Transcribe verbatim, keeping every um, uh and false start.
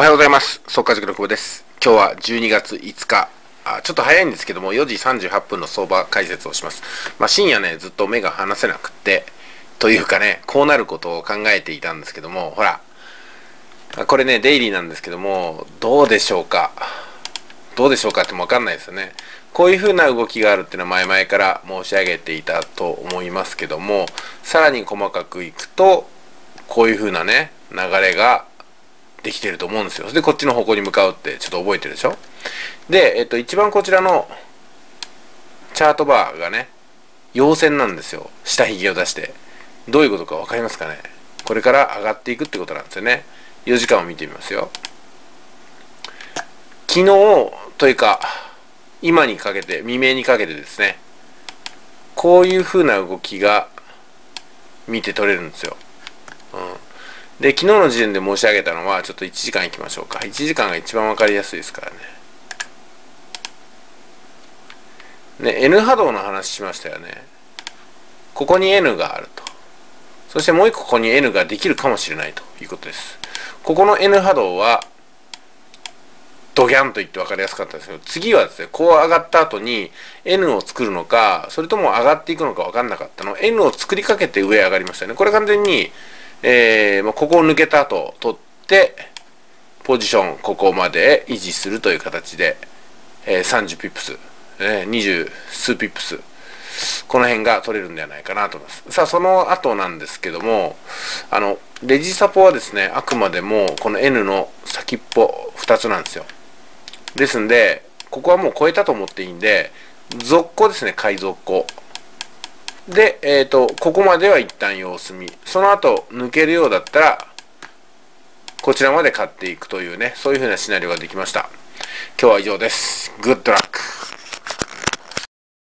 おはようございます。速稼塾の久保です。今日はじゅうにがついつか、あちょっと早いんですけども、よじさんじゅうはっぷんの相場解説をします。まあ、深夜ね、ずっと目が離せなくって、というかね、こうなることを考えていたんですけども、ほら、これね、デイリーなんですけども、どうでしょうか。どうでしょうかってもわかんないですよね。こういう風な動きがあるっていうのは前々から申し上げていたと思いますけども、さらに細かくいくと、こういう風なね、流れができてると思うんですよ。で、こっちの方向に向かうってちょっと覚えてるでしょ。で、えっと、一番こちらのチャートバーがね、陽線なんですよ。下髭を出して。どういうことか分かりますかね。これから上がっていくってことなんですよね。よじかんを見てみますよ。昨日というか、今にかけて、未明にかけてですね、こういう風な動きが見て取れるんですよ。うん。で、昨日の時点で申し上げたのは、ちょっといちじかんいきましょうか。いちじかんが一番わかりやすいですからね。ね、N 波動の話しましたよね。ここに N があると。そしてもう一個ここに N ができるかもしれないということです。ここの N 波動は、ドギャンと言って分かりやすかったですけど、次はですね、こう上がった後に N を作るのか、それとも上がっていくのか分かんなかったの。N を作りかけて上上がりましたね。これ完全に、えー、ここを抜けた後取ってポジションここまで維持するという形で、えー、さんじゅうピップス、えー、にじゅう数ピップスこの辺が取れるんではないかなと思います。さあその後なんですけども、あのレジサポはですね、あくまでもこの N の先っぽふたつなんですよ。ですんでここはもう超えたと思っていいんで、続行ですね、買い続行で、えーと、ここまでは一旦様子見。その後、抜けるようだったら、こちらまで買っていくというね、そういう風なシナリオができました。今日は以上です。グッドラック。